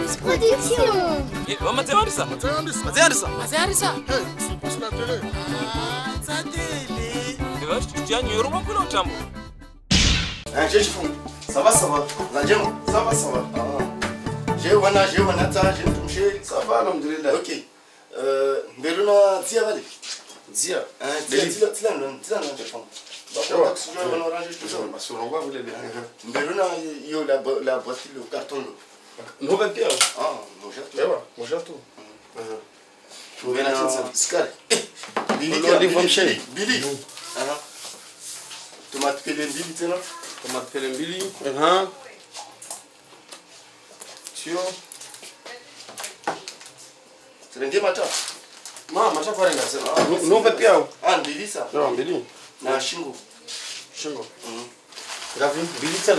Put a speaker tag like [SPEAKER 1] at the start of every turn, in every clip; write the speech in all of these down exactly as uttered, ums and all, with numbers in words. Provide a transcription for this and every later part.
[SPEAKER 1] James Production.
[SPEAKER 2] Maziarisa. Maziarisa. Maziarisa.
[SPEAKER 3] Hey, c'est pas la télé.
[SPEAKER 2] Ah, ça télé. Tu vois, je te tiens un euro pour le tambour.
[SPEAKER 4] Ah, j'ai fou. Ça va, ça va. La Jemo, ça va, ça va. Ah. J'ai wana, j'ai wana ta, j'ai touché. Ça va, alhamdulillah. Ok. Euh, Beruna, tia va aller. Tia. Ah, tia, tia, tia, non, tia, non, j'ai fond. D'accord, si je vais en orange, je te jure. Parce qu'on va vous les bien. Beruna, il y a la la boîte, le carton.
[SPEAKER 3] Non, ben Pierre.
[SPEAKER 4] Ah, mon cher.
[SPEAKER 3] Eh ouais, mon cher tout.
[SPEAKER 4] Tu viens à Scar. Billy,
[SPEAKER 3] Billy,
[SPEAKER 4] Billy. Ah. Tu m'as appelé Billy, tu sais, non?
[SPEAKER 3] Tomate pelembili. Uh-huh. Tio.
[SPEAKER 4] Serenge macha.
[SPEAKER 3] Ma, macha kwarenga sasa. No pepia.
[SPEAKER 4] Ah, Billy ça.
[SPEAKER 3] No, mbili.
[SPEAKER 4] Na shingo.
[SPEAKER 3] Shingo.
[SPEAKER 4] Mhm.
[SPEAKER 3] Gavi, mbili tena.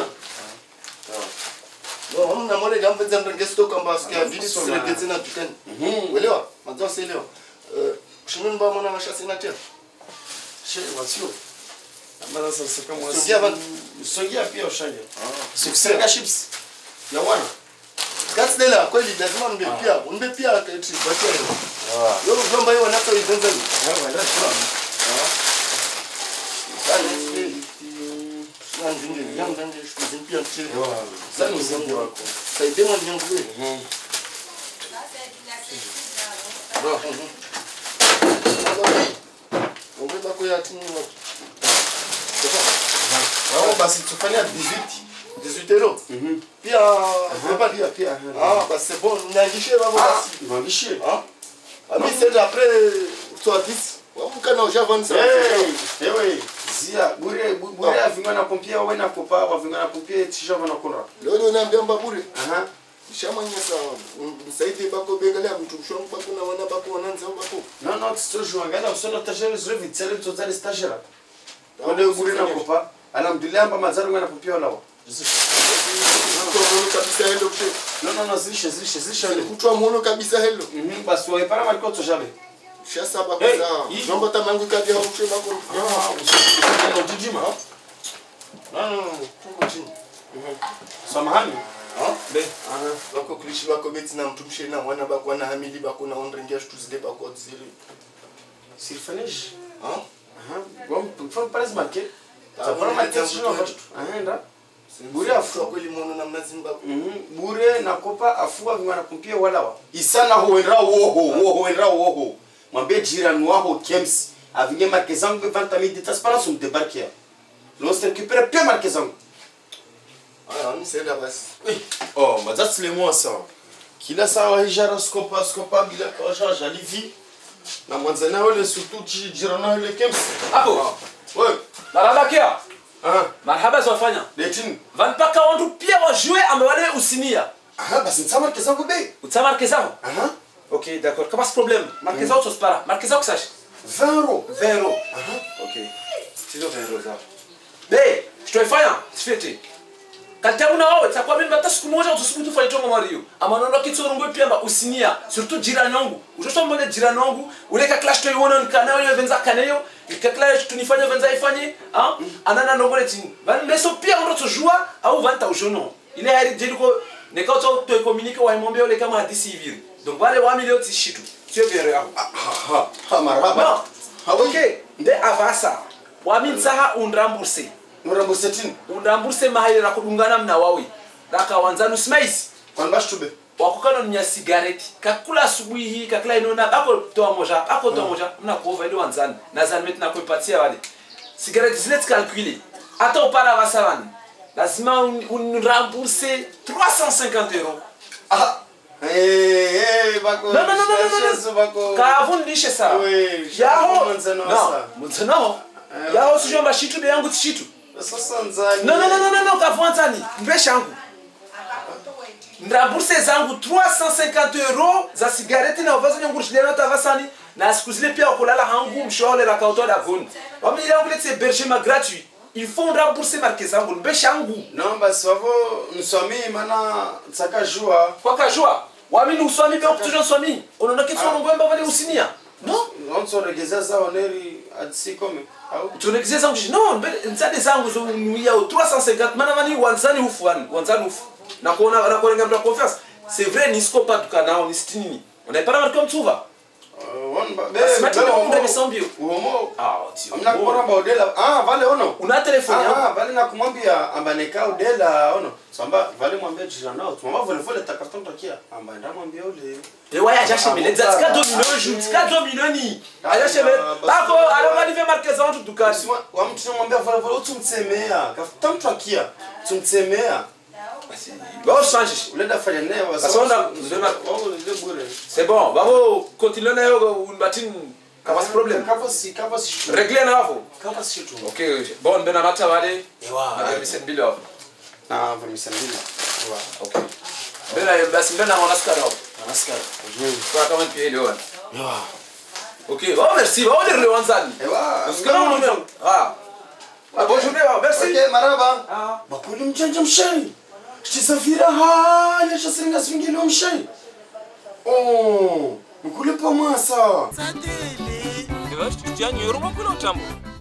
[SPEAKER 4] No, on na mole jambo za mrengesto kwamba sikia Billy serenge tena tukani.
[SPEAKER 3] Mhm.
[SPEAKER 4] Uelewa? Mazao si leo. Eh, shimini ba mwana masha sina tena.
[SPEAKER 3] She wasio. Ambaza sasa kama wasi.
[SPEAKER 4] Songia bana.
[SPEAKER 3] Songia pia ushanja.
[SPEAKER 4] Ah,
[SPEAKER 3] Sukusenga chips. Ya wana.
[SPEAKER 4] Kasi dela kweli lazima mbe pia, mbe pia kati batia. Ah. Yo kwamba hiyo wanato izenza ni.
[SPEAKER 3] Ah, wala.
[SPEAKER 4] Ah. Sana ni. Na ndinge yanga nje shukuzipia mchele. Sana uzembe wako. Saidia mwana yangu wewe.
[SPEAKER 3] Mhm.
[SPEAKER 4] Bro. On va quoi ya tini watu.
[SPEAKER 3] Wao basi tufanya dix-huit.
[SPEAKER 4] dix-huit euros.
[SPEAKER 3] Mhm.
[SPEAKER 4] Pia, on va dire pia. Ah, bah c'est bon, on a guichet là
[SPEAKER 3] Ah,
[SPEAKER 4] basi.
[SPEAKER 3] vangishe.
[SPEAKER 4] Ah. Ah mais c'est après toi dix. Wabu kana uja vendre ça.
[SPEAKER 3] Hey, ewe, zia, bure bure avinga na pompia wewe na kopa, avinga na pompia tisha vana kona.
[SPEAKER 4] Leo na mbamba bure.
[SPEAKER 3] Aha.
[SPEAKER 4] Shamanya sawa. Msaidie bako bengalea mtu mshwangu bako na wana bako wananza bako.
[SPEAKER 3] Non non, tu joues un gars, on a tâché les vite, c'est le total stagiaire. On est bure na kopa, alhamdulillah mba mazaro ngana pompia lawa.
[SPEAKER 4] Mkono kabisa hello mshe.
[SPEAKER 3] Non non non, zilishe zilishe zilishe.
[SPEAKER 4] Kutwa mwono kabisa hello.
[SPEAKER 3] Mhm, basi wewe para mariko to jamais.
[SPEAKER 4] Shasa bako sawa. Nomba tamangu kadia mshe bako.
[SPEAKER 3] Ah, on dit dis moi.
[SPEAKER 4] Non non, tumbo chini.
[SPEAKER 3] Samahani.
[SPEAKER 4] Ah?
[SPEAKER 3] Be. Aha.
[SPEAKER 4] Bako kulishi bako beti na mtu mshe na wana bako wana hamili bako na ondrengia shtu zile bako zile.
[SPEAKER 3] Sirfanej.
[SPEAKER 4] Ah?
[SPEAKER 3] Aha. Bom, faut pas se marquer.
[SPEAKER 4] Ah,
[SPEAKER 3] Ça prend ma tête
[SPEAKER 4] mtu
[SPEAKER 3] sur le Aha, nda. Bure afu
[SPEAKER 4] kweli mwono na mnazimba.
[SPEAKER 3] Mhm. Bure na kopa afu avinga na pompia wala wa. Isana huendra woho, woho huendra woho. Mwambie jirani wako Kems avinge marke zangu vingt mille de transparence um débarquer. L'on se récupère bien marke zangu.
[SPEAKER 4] Ah, on sait là basi.
[SPEAKER 3] Oh, mas that's le moi ça. Kila sawa hijara skopa skopa bila kaja jalivi. Na mwanzana wale surtout jirani wale Kems.
[SPEAKER 2] Hapo.
[SPEAKER 3] Ouais.
[SPEAKER 2] Narabakia.
[SPEAKER 3] Ah,
[SPEAKER 2] Marhaba zafanya.
[SPEAKER 3] letin.
[SPEAKER 2] Van paka wantu pia wajue amewale usinia.
[SPEAKER 3] Ah, basi nsama marke zangu be.
[SPEAKER 2] Utama marke zao.
[SPEAKER 3] Ah,
[SPEAKER 2] Ok, d'accord. Qual é o problema? Marque zao tos para. Marque zao que você
[SPEAKER 3] vingt euros.
[SPEAKER 2] vingt euros.
[SPEAKER 3] Ah,
[SPEAKER 2] Ok. Tiro vingt euros zao. Bem, estou em falha. Desfeite. Kaltea una wao, itakuwa mimi hata siku moja utusiku tufanye tongo Mario. Amanono kitsorongo pia mba usinia, surtout jirani wangu. Ujoto mbona jirani wangu, ule ka clash toiona nikana wewe venza kanayo, ka clash tunifanya venza ifanye, ah? Anana nongole tini. Bali leso pia ndo tujua au vanta ujono. Ile hari jeliko nekato to communique wa imombe ole kama hadisi hivi. Donc wale wa milio tishitu. Sio vero yao.
[SPEAKER 3] ah, ah, marhaba.
[SPEAKER 2] Ah, OK. Nde avasa. Wa minsaha undramburse.
[SPEAKER 3] Mrambo setini.
[SPEAKER 2] Undamburse mahali na kudungana mna wawi. Raka wanzanu smaisi.
[SPEAKER 3] Kwa bashube.
[SPEAKER 2] Wakukano nya cigarette. Kakula asubuhi hii, kakula inona bako toa moja, bako toa moja. Mna kuova ile wanzani. Na zani metu na kuipatia wale. Cigarette zile calculer. Hata upara wasawani. Lazima unramburse trois cent cinquante euros.
[SPEAKER 3] Ah. Eh eh bako.
[SPEAKER 2] Non non non non non.
[SPEAKER 3] Bako.
[SPEAKER 2] Kavundishe sawa.
[SPEAKER 3] Oui.
[SPEAKER 2] Yaho.
[SPEAKER 3] Mwanzano
[SPEAKER 2] No.
[SPEAKER 3] sa.
[SPEAKER 2] Mwanzano. Yaho sijomba shitu be yangu tishitu.
[SPEAKER 3] Sasa nzani.
[SPEAKER 2] Non non non non non kavuanzani. Mbesha yangu. Ndaburse zangu trois cent cinquante euros za cigarette na uvazo nyangu shilena tavasani na siku zile pia kulala hangu mshole la kauto da vuni. Wami yangu letse bergement gratuit. Il faut rembourser marque zangu mbesha yangu.
[SPEAKER 3] Non basi wavo nswami mana tsaka jua.
[SPEAKER 2] Kwa kajua. Wami nuswami pia kutuja nswami. Unaona kitu ngomba wale usinia. Non?
[SPEAKER 3] On se regeza za oneri adisi kome.
[SPEAKER 2] Tunekizia zangu non, nzade zangu zo nuia trois cent cinquante mana mani wanzani ufu wani, wanzani ufu. Na kuona na kuona ngamta confiance. c'est vrai nisiko pas tukanao nisitini unaipata mariko mtuva
[SPEAKER 3] Basi
[SPEAKER 2] ndio nimesambio
[SPEAKER 3] uhomo
[SPEAKER 2] ah tio
[SPEAKER 3] amna kuramba odela ah vale ono
[SPEAKER 2] una telefone
[SPEAKER 3] ah vale na kumwambia ambaneka odela ono samba vale mwambia jirani nao tumama vole vole ta carton takia amba nda mwambia ole
[SPEAKER 2] et ouais aja chemele zatika domino joue tika domino ni aja chemele bako alonga live marqueza watu dukani
[SPEAKER 3] wa mtu mwambia vale vole utumtsemea kafuta mtu akia tumtsemea
[SPEAKER 2] bon change
[SPEAKER 3] ulenda fanya naye
[SPEAKER 2] wasonda ndona c'est bon vamos continuer nayo unbatin kama si problem
[SPEAKER 3] kama si kama si
[SPEAKER 2] régler na hapo
[SPEAKER 3] kama si tu
[SPEAKER 2] okay bon ndona mata wale
[SPEAKER 3] ewa
[SPEAKER 2] na mise mbilo
[SPEAKER 3] na mise mbilo ewa
[SPEAKER 2] okay bela basi ndona ona skara
[SPEAKER 3] anaskara
[SPEAKER 2] kwa kama pia leo
[SPEAKER 3] ewa
[SPEAKER 2] okay oh merci oh dire le wanzani
[SPEAKER 3] ewa
[SPEAKER 2] skara no ah bonne journée merci
[SPEAKER 3] okay maraba
[SPEAKER 2] ah
[SPEAKER 3] bakuli mjanja mshai Chisafira haya chasiringa swingine mshai. Oh, mkulipa masa.
[SPEAKER 2] Sadele. Ndio, tujanyo rumwa kuna utambo.